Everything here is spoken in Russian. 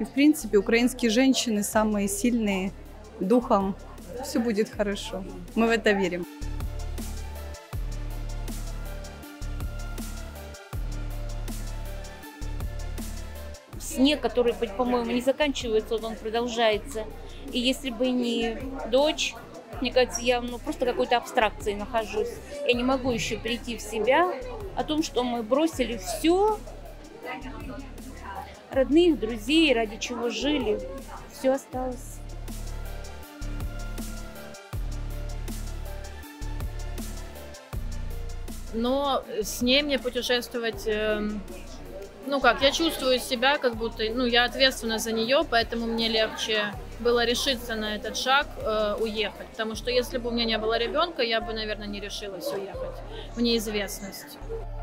И, в принципе, украинские женщины самые сильные духом. Все будет хорошо. Мы в это верим. Снег, который, по-моему, не заканчивается, он продолжается. И если бы не дочь, мне кажется, я просто какой-то абстракции нахожусь. Я не могу еще прийти в себя о том, что мы бросили все, родных, друзей, ради чего жили, все осталось. Но с ней мне путешествовать, я чувствую себя, как будто, я ответственна за нее, поэтому мне легче было решиться на этот шаг, уехать. Потому что если бы у меня не было ребенка, я бы, наверное, не решилась уехать в неизвестность.